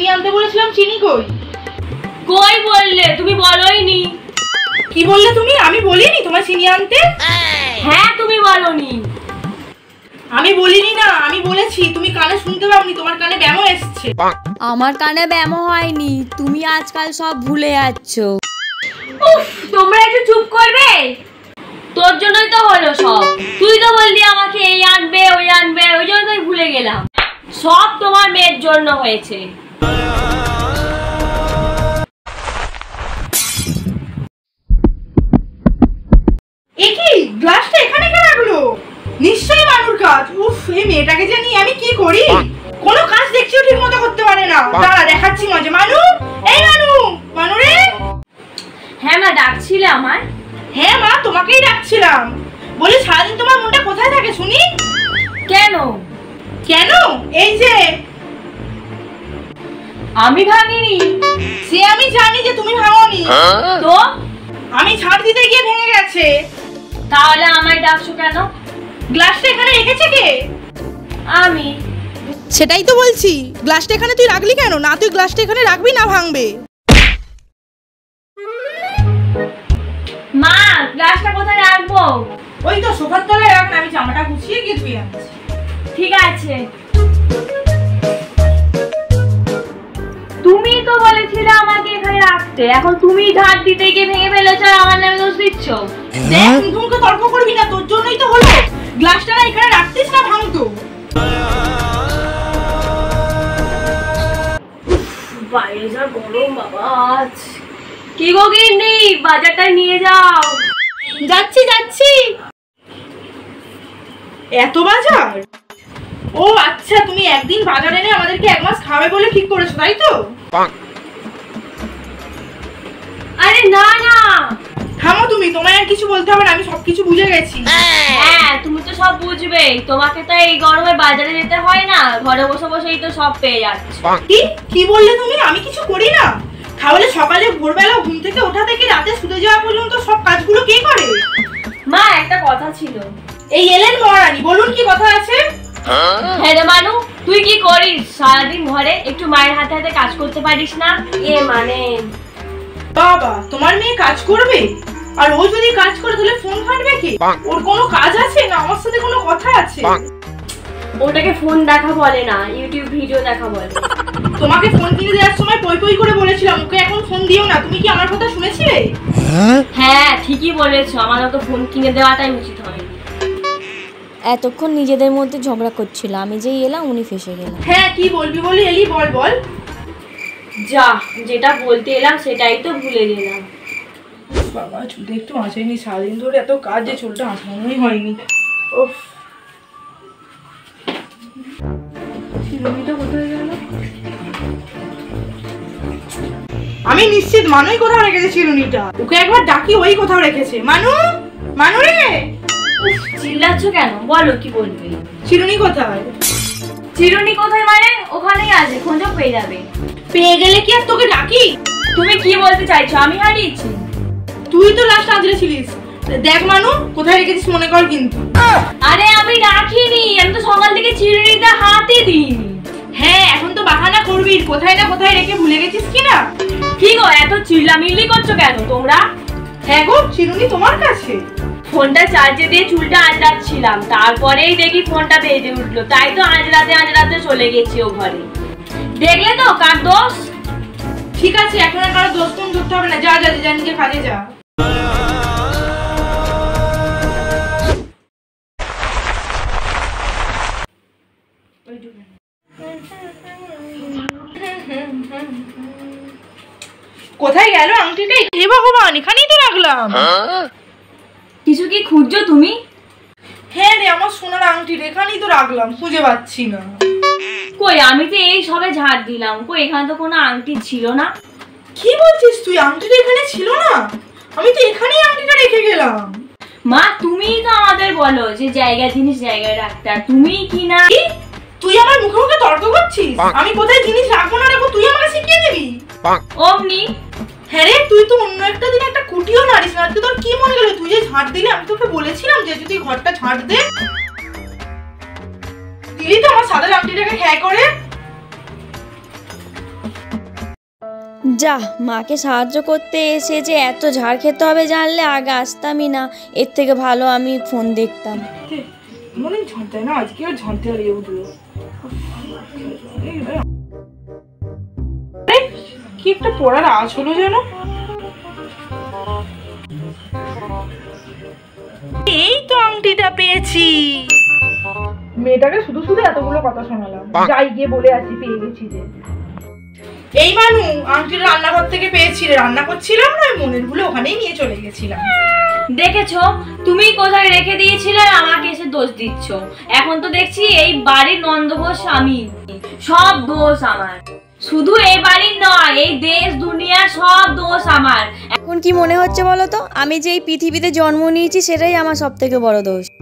আনতে বলেছিলাম, চিনি কই? কই বললে? তুমি বলোইনি। কি বললে তুমি? আমি বলিনি তোমার চিনি আনতে? হ্যাঁ তুমি বলোনি। আমি বলিনি না, আমি বলেছি, তুমি কানে শুনতে পাওনি, তোমার কানে ব্যামো এসছে। আমার কানে ব্যামো হয়নি, তুমি আজকাল সব ভুলে যাচ্ছ। উফ, তোমরা একটু চুপ করবে? তোর জন্যই তো হলো সব। তুই তো বললি আমাকে এই আনবে ওই আনবে, ওই জন্য তুই ভুলে গেলাম। সব তোমার মেয়ের জন্য হয়েছে। কি গ্লাসটা এখানে কে রাখলো? নিশ্চয়ই মানুর কাজ। উফ, এই মেয়েটাকে জানি আমি কি করি। কোনো কাজ দেখছিও ঠিক মতো করতে পারে না। দাঁড়া দেখাচ্ছি মজা। মানু, এই মানু, মানু রে। হ্যাঁ মা, ডাকছিলে আমায়? হ্যাঁ মা, তোমাকেই ডাকছিলাম। বলি সারাদিন তোমার মনটা কোথায় থাকে শুনি? কেন? কেন? এই যে আমি ভাঙিনি। সে আমি জানি যে তুমি ভাঙোনি। তো আমি ঝাড় দিতে গিয়ে ভেঙে গেছে। তাহলে আমায় ডাকছো কেন? গ্লাসটা এখানে রেখেছে কে? আমি। সেটাই তো বলছি, গ্লাসটা এখানে তুই রাখলি কেন? না তুই গ্লাসটা এখানে রাখবি না ভাঙবে। মা, গ্লাসটা কোথায় রাখবো? ওই তো সোফার তলায় রাখ না, আমি জামাটা গুছিয়ে গিয়ে ধুয়ে আনছি। ঠিক আছে। তুমি তো বলেছিলে আমাকে এখানে রাখতে, এখন তুমি ঝাড় দিতে গিয়ে ভেঙে ফেলেছো আর আমার নামে দোষ দিচ্ছ। দেখ, তুমি তর্ক করবি না, তোর জন্যই তো হলো। গ্লাসটা এখানে রাখতিস না ভাঙতো। বাইরে যা গরম বাবা। কি গো গিন্নি, বাজারটা নিয়ে যাও। যাচ্ছি যাচ্ছি। এত বাজার? ও আচ্ছা, তুমি একদিন বাজার এনে আমাদেরকে এক মাস খাবে বলে ঠিক করেছো, তাই তো? আরে না না, থামো তুমি, তোমায় আর কিছু বলতে হবে না, আমি সবকিছু বুঝে গেছি। হ্যাঁ তুমি তো সব বুঝবেই, তোমাকে তো এই গরমে বাজারে যেতে হয় না, ঘরে বসে বসেই তো সব পেয়ে যাচ্ছ। কি বললে তুমি? আমি কিছু করি না? তাহলে সকালে ভোরবেলা ঘুম থেকে ওঠা থেকে রাতে শুতে যাওয়া পর্যন্ত সব কাজগুলো কে করে? মা, একটা কথা ছিল। এই এলেন মহারানী, বলুন কি কথা আছে? হ্যাঁ রে মানু, তুই কি করিস সারাদিন ঘরে? একটু মায়ের হাতে হাতে কাজ করতে পারিস না? মানে বাবা, তোমার মেয়ে কাজ করবে? আর ও যদি কাজ করে তাহলে ফোন ঘাঁটবে কি? ওর কোনো কাজ আছে না আমার সাথে কোনো কথা আছে? ওটাকে ফোন দেখা বলে না, ইউটিউব ভিডিও দেখা বলে। তোমাকে ফোন কিনে দেওয়ার সময় পই পই করে বলেছিলাম ওকে এখন ফোন দিও না। তুমি কি আমার কথা শুনেছিলে? হ্যাঁ ঠিকই বলেছো, আমার ওকে ফোন কিনে দেওয়াটাই উচিত হয়। এতক্ষণ নিজেদের মধ্যে ঝগড়া করছিল, আমি যেই এলাম উনি ফেসে গেলাম। হ্যাঁ, কি বলবি বলি এলি? বল বল। যা, যেটা বলতে এলাম সেটাই তো ভুলে গেলাম। বাবা, চুলটা একটু আঁচাইনি, সারাদিন ধরে এত কাজ যে চুলটা আঁচানোই হয়নি। ওফ, চিরুনিটা কোথায় গেল? আমি নিশ্চিত মানুই কোথাও রেখেছে চিরুনিটা। ওকে একবার ডাকি, ওই কোথাও রেখেছে। মানু, মানু রে। চিল্লাচ্ছ কেন? বলো কি বলবে। চিরুনি কোথায়? চিরুনি কোথায় মানে? ওখানেই আছে, খোঁজো পেয়ে যাবে। পেয়ে গেলে কি আর তোকে ডাকি? তুমি কি বলতে চাইছো? আমি হারিয়েছি? তুই তো লাস্ট আঁচড়ে ছিলিস। দেখ মানু, কোথায় রেখেছিস মনে কর কিন্তু। আরে আমি রাখিনি, আমি তো সকাল থেকে চিরুনিটা হাতে দিইনি। হ্যাঁ, এখন তো বাহানা করবি, কোথায় না কোথায় রেখে ভুলে গেছিস কিনা। কি গো, এত চিল্লামিল্লি করছো কেন তোমরা? হ্যাঁ গো, চিরুনি তোমার কাছে। ফোনটা চার্জে দিয়ে চুলটা আঁচড়াচ্ছিলাম, তারপরেই দেখি ফোনটা বেজে উঠলো, তাই তো আঁচড়াতে আঁচড়াতে চলে গেছি ও ঘরে। দেখলে তো কার দোষ? ঠিক আছে, এখন আর কারো দোষ কোন ধরতে হবে না। যা যা যা, নিজে কাজে যা। কোথায় গেল আংটিটা? হে ভগবান, এখানেই তো রাখলাম। কিছু কি খুঁজছো তুমি? হ্যাঁ রে, আমার সোনার আংটিটা এখানেই তো রাখলাম, খুঁজে পাচ্ছি না। কই, আমি তো এই সবে ঝাড় দিলাম, কই এখানে তো কোনো আংটি ছিল না। কি বলছিস তুই? আংটিটা এখানে ছিল না? আমি তো এখানেই আংটিটা রেখে গেলাম। মা, তুমিই তো আমাদের বলো যে জায়গায় জিনিস জায়গায় রাখতে, আর তুমিই কি না। তুই আমার মুখে মুখে তর্ক করছিস? আমি কোথায় জিনিস রাখবো না রাখবো তুই আমাকে শিখিয়ে দিবি? অমনি। হ্যাঁ রে, তুই তো অন্য একটা দিন একটা কুটিও নাড়িস না। আজকে তোর কি মনে গেল? তুই যে ঝাড় দিলি, আমি তোকে বলেছিলাম যে যদি ঘরটা ঝাড় দে। দিলি তো আমার সাদা আংটিটাকে হ্যাঁ করে। যা, মাকে সাহায্য করতে এসে যে এত ঝাড় খেতে হবে জানলে আগে আসতামই না। এর থেকে ভালো আমি ফোন দেখতাম। মনে ঝন্টায় না, আজকে আর ঝন্টে হারিয়ে উঠলো। কি একটা পড়ার আজ হলো যেন। এই তো আংটিটা পেয়েছি। মেয়েটাকে শুধু শুধু এতগুলো কথা শোনালাম, যাই গিয়ে বলে আসি পেয়ে গেছি যে। এই মানু, আংটিটা রান্নাঘর থেকে পেয়েছি, রান্না করছিলাম না, মনের ভুলে ওখানেই নিয়ে চলে গেছিলাম। দেখেছো, তুমি কোথায় রেখে দিয়েছিলে আর আমাকে এসে দোষ দিচ্ছ। এখন তো দেখছি এই বাড়ির নন্দঘোষ আমি, সব দোষ আমার। শুধু এই বাড়ির নয়, এই দেশ দুনিয়া সব দোষ আমার। এখন কি মনে হচ্ছে বলো তো, আমি যে এই পৃথিবীতে জন্ম নিয়েছি সেটাই আমার সব থেকে বড় দোষ।